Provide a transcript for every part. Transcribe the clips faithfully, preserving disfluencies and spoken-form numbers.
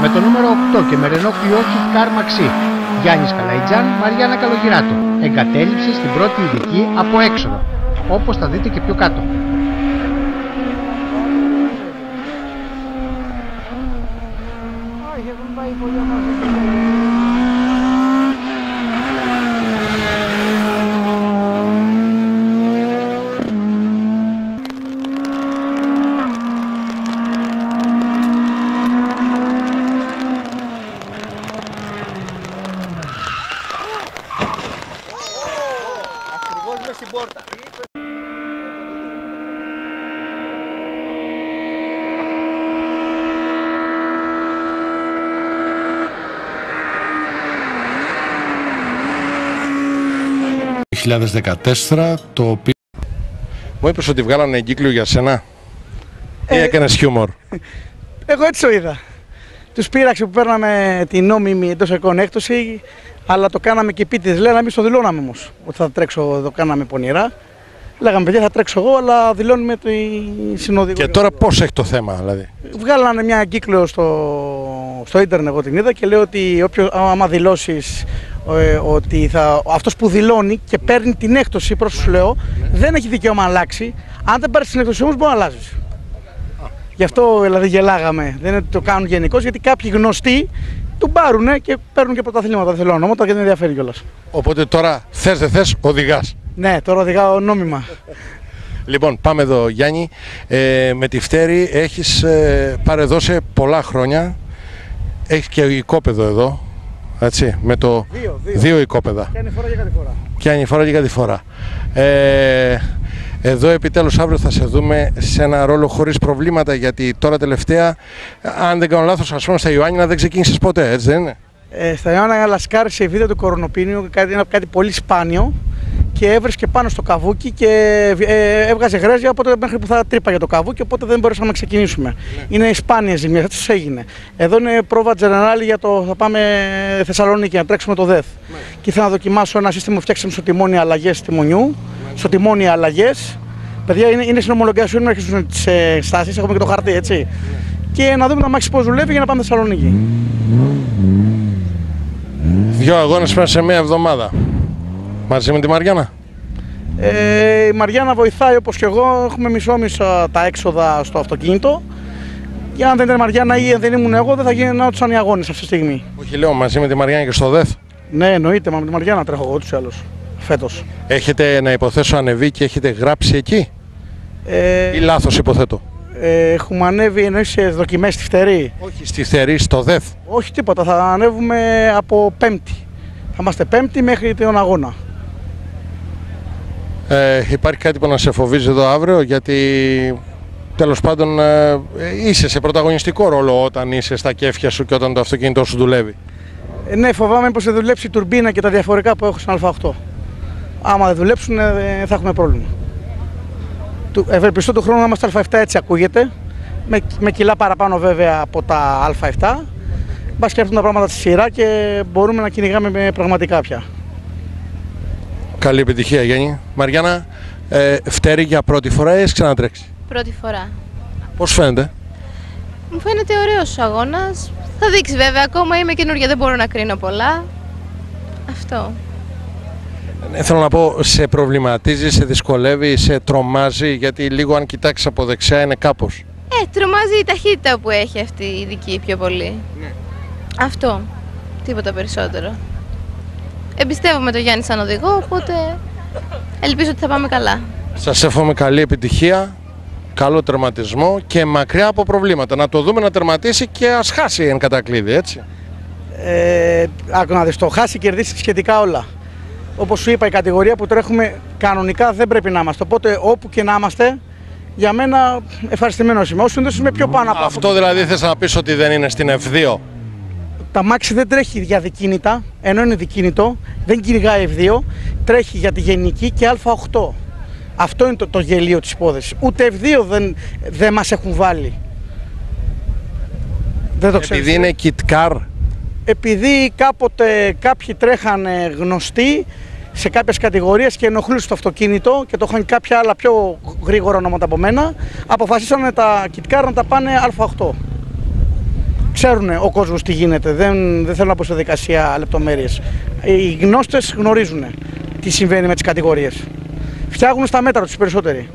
με το νούμερο οκτώ και με Renault Clio Car Maxi. Γιάννης Καλαϊτζάν, Μαριάννα Καλογυράτου. Εγκατέλειψη στην πρώτη ειδική από έξοδο, όπως θα δείτε και πιο κάτω. Στην πόρτα. δύο χιλιάδες δεκατέσσερα, το οποίο... Μου είπες ότι βγάλανε εγκύκλιο για σένα ε, ή έκανες χιούμορ? Εγώ έτσι το είδα. Τους πείραξε που παίρναμε την νόμιμη εντός εικόν έκπτωση, αλλά το κάναμε και επίτηδες. Λέγαμε, εμείς το δηλώναμε όμως ότι θα τρέξω, το κάναμε πονηρά. Λέγαμε, παιδιά, θα τρέξω εγώ, αλλά δηλώνουμε τη συνοδηγό. Και τώρα πώς έχει το θέμα, δηλαδή? Βγάλανε μια εγκύκλιο στο, στο ίντερνετ, εγώ την είδα και λέω ότι όποιος, άμα δηλώσεις ε, ότι θα, αυτός που δηλώνει και παίρνει την έκπτωση, προς σου λέω, δεν έχει δικαίωμα να αλλάξει. Αν δεν πάρεις την έκπτωση όμως, μπορεί να αλλάζεις. Γι' αυτό δηλαδή γελάγαμε. Δεν είναι ότι το κάνουν γενικώς, γιατί κάποιοι γνωστοί του πάρουνε και παίρνουν και πρωταθλήματα. Δεν θέλω ονόματα και δεν ενδιαφέρει κιόλας. Οπότε τώρα θες δεν θες, οδηγάς? Ναι, τώρα οδηγάω νόμιμα. Λοιπόν, πάμε εδώ, Γιάννη. Ε, με τη Φτέρη έχεις ε, παρεδώσει πολλά χρόνια. Έχεις και οικόπεδο εδώ. Έτσι, με το Δύο, δύο. δύο οικόπεδα. Και ανηφορά και κατηφορά. Και ανηφορά και κατηφορά. Ε, Εδώ επιτέλους αύριο θα σε δούμε σε ένα ρόλο χωρίς προβλήματα, γιατί τώρα τελευταία, αν δεν κάνω λάθος, ας πούμε στα Ιωάννινα δεν ξεκίνησες ποτέ, έτσι δεν είναι? Ε, στα Ιωάννινα λασκάρισε η βίδα του κορονοπίνιου, κάτι, κάτι πολύ σπάνιο, και έβρισκε πάνω στο καβούκι και ε, έβγαζε γρέζια, οπότε μέχρι που θα τρύπαγε το καβούκι, οπότε δεν μπορούσαμε να ξεκινήσουμε. Ναι. Είναι σπάνιες ζημιές, έτσι έγινε. Εδώ είναι πρόβα τζενεράλη για το θα πάμε Θεσσαλονίκη να τρέξουμε το ΔΕΘ. Ναι. Και ήθελα να δοκιμάσω ένα σύστημα που φτιάξαμε στο τιμόνι αλλαγές τιμονιού, ναι. στο τιμόνι αλλαγές. Παιδιά, είναι, είναι στην ομολογία να αρχίσουν τις ε, στάσεις, έχουμε και το χαρτί, έτσι. Ναι. Και να δούμε το αμάξι πώς δουλεύει για να πάμε Θεσσαλονίκη. Δύο αγώνες μέσα σε μία εβδομάδα. Μαζί με τη Μαριάννα. Ε, η Μαριάννα βοηθάει όπως και εγώ. Έχουμε μισό-μισό τα έξοδα στο αυτοκίνητο. Για αν δεν ήταν η Μαριάννα ή αν δεν ήμουν εγώ, δεν θα γινόντουσαν οι αγώνες αυτή τη στιγμή. Όχι, λέω μαζί με τη Μαριάννα και στο ΔΕΘ. Ναι, εννοείται, μα με τη Μαριάννα τρέχω εγώ τους άλλους φέτος. Έχετε, να υποθέσω, ανεβεί και έχετε γράψει εκεί. Ε, Ή λάθος υποθέτω? Ε, έχουμε ανέβει εννοείς σε δοκιμές στη Φτερή. Όχι, στη Φτερή, στο ΔΕΘ. Όχι τίποτα, θα ανέβουμε από Πέμπτη. Θα είμαστε Πέμπτη μέχρι τον αγώνα. Ε, υπάρχει κάτι που να σε φοβίζει εδώ αύριο, γιατί τέλος πάντων ε, είσαι σε πρωταγωνιστικό ρόλο όταν είσαι στα κέφια σου και όταν το αυτοκίνητό σου δουλεύει? Ε, ναι, φοβάμαι πως θα δουλέψει η τουρμπίνα και τα διαφορικά που έχω στην Α οκτώ. Άμα δεν δουλέψουν ε, θα έχουμε πρόβλημα. Ευελπιστώ του χρόνου να είμαστε Α επτά, έτσι ακούγεται, με, με κιλά παραπάνω βέβαια από τα Α επτά. Μπας και έρθουν τα πράγματα στη σειρά και μπορούμε να κυνηγάμε με πραγματικά πια. Καλή επιτυχία, Γιάννη. Μαριάννα, ε, Φτέρη για πρώτη φορά ή έχεις ξανατρέξει? Πρώτη φορά. Πώς φαίνεται? Μου φαίνεται ωραίος ο αγώνας. Θα δείξει βέβαια, ακόμα είμαι καινούργια, δεν μπορώ να κρίνω πολλά. Αυτό. Ε, θέλω να πω, σε προβληματίζει, σε δυσκολεύει, σε τρομάζει, γιατί λίγο αν κοιτάξεις από δεξιά είναι κάπως. Ε, τρομάζει η ταχύτητα που έχει αυτή η δική πιο πολύ. Ναι. Αυτό. Τίποτα περισσότερο. Εμπιστεύομαι τον Γιάννη σαν οδηγό, οπότε ελπίζω ότι θα πάμε καλά. Σας εύχομαι καλή επιτυχία, καλό τερματισμό και μακριά από προβλήματα. Να το δούμε να τερματίσει και ας χάσει εν κατακλείδη, έτσι. Ε, άκου να δεις, το χάσει κερδίσει σχετικά όλα. Όπως σου είπα, η κατηγορία που τρέχουμε κανονικά δεν πρέπει να είμαστε. Οπότε όπου και να είμαστε, για μένα ευχαριστημένος είμαι. Όσο είναι πιο πάνω από αυτό. Αυτό δηλαδή θες να πεις ότι δεν είναι στην εφ δύο? Τα μάξι δεν τρέχει για δικίνητα, ενώ είναι δικίνητο, δεν κυνηγάει εφ δύο, τρέχει για τη γενική και Α οκτώ. Αυτό είναι το, το γελίο της υπόθεσης. Ούτε εφ δύο δεν, δεν μας έχουν βάλει. Δεν το ξέρω. Επειδή είναι kit car. Επειδή κάποτε κάποιοι τρέχανε γνωστοί σε κάποιες κατηγορίες και ενοχλούσαν το αυτοκίνητο και το είχαν κάποια άλλα πιο γρήγορα ονόματα από μένα, αποφασίσανε τα kit car να τα πάνε Α οκτώ. ξέρουν ο κόσμος τι γίνεται. Δεν, δεν θέλω να πω στη δικασία λεπτομέρειες. Οι γνώστες γνωρίζουν τι συμβαίνει με τις κατηγορίες. Φτιάχνουν στα μέτρα τους περισσότεροι.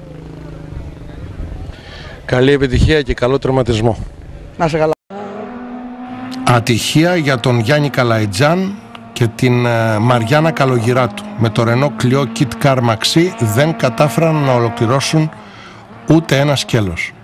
Καλή επιτυχία και καλό τερματισμό. Να σε καλά. Ατυχία για τον Γιάννη Καλαϊτζάν και την Μαριάννα Καλογυράτου. Με το Renault Clio Kit Car Maxi δεν κατάφεραν να ολοκληρώσουν ούτε ένα σκέλος.